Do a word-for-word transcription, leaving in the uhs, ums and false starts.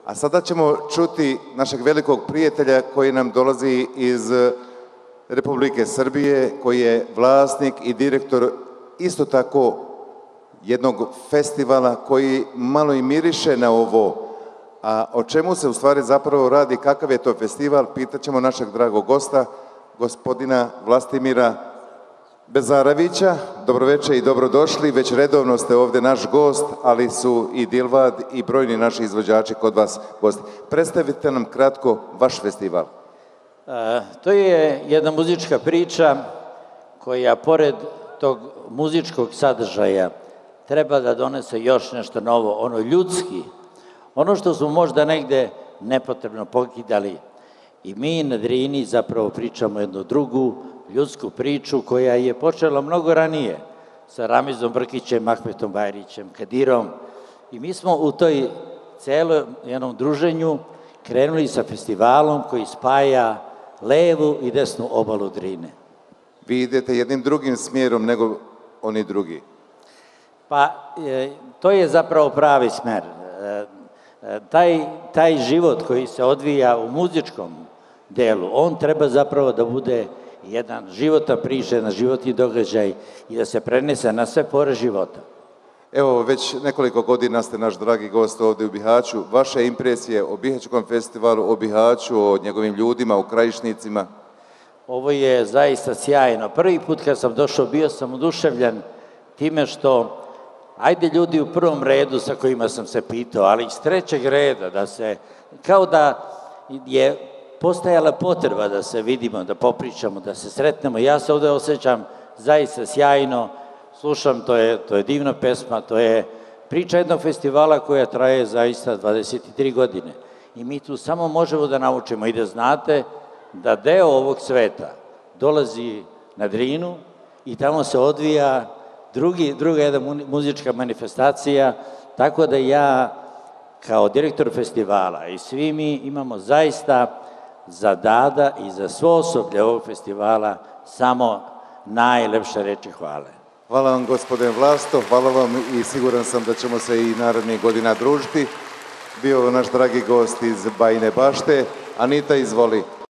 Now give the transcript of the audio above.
A sada ćemo čuti našeg velikog prijatelja koji nam dolazi iz Republike Srbije, koji je vlasnik i direktor isto tako jednog festivala koji malo i miriše na ovo. A o čemu se u stvari zapravo radi, kakav je to festival, pitaćemo našeg dragog gosta, gospodina Vlastimira Bezaravića. Dobroveče i dobrodošli, već redovno ste ovde naš gost, ali su i Dilvad i brojni naši izvođači kod vas gosti. Predstavite nam kratko vaš festival. E, to je jedna muzička priča koja pored tog muzičkog sadržaja treba da donese još nešto novo, ono ljudski, ono što smo možda negde nepotrebno pokidali. I mi na Drini zapravo pričamo jednu drugu ljudsku priču koja je počela mnogo ranije sa Ramizom Brkićem, Ahmetom Bajrićem, Kadirom. I mi smo u toj celom jednom druženju krenuli sa festivalom koji spaja levu i desnu obalu Drine. Vi idete jednim drugim smjerom nego oni drugi. Pa, e, to je zapravo pravi smer. E, e, taj, taj život koji se odvija u muzičkom delu, on treba zapravo da bude jedan životna priča, jedan životni događaj i da se prenese na sve pore života. Evo, već nekoliko godina ste naš dragi gost ovde u Bihaću. Vaše impresije o Bihaćkom festivalu, o Bihaću, o njegovim ljudima, o krajišnicima? Ovo je zaista sjajno. Prvi put kad sam došao bio sam oduševljen time što, ajde ljudi u prvom redu sa kojima sam se pitao, ali iz trećeg reda, da se, kao da je postajala potreba da se vidimo, da popričamo, da se sretnemo. Ja se ovde osjećam zaista sjajno, slušam, to je, to je divna pesma, to je priča jednog festivala koja traje zaista dvadeset tri godine. I mi tu samo možemo da naučimo i da znate da deo ovog sveta dolazi na Drinu i tamo se odvija drugi, druga jedna muzička manifestacija, tako da ja kao direktor festivala i svi mi imamo zaista za Dada i za svo osoblje ovog festivala samo najlepše reči hvale. Hvala vam, gospodine Vlasto, hvala vam i siguran sam da ćemo se i narednih godina družiti. Bio naš dragi gost iz Bajine Bašte. Anita, izvoli.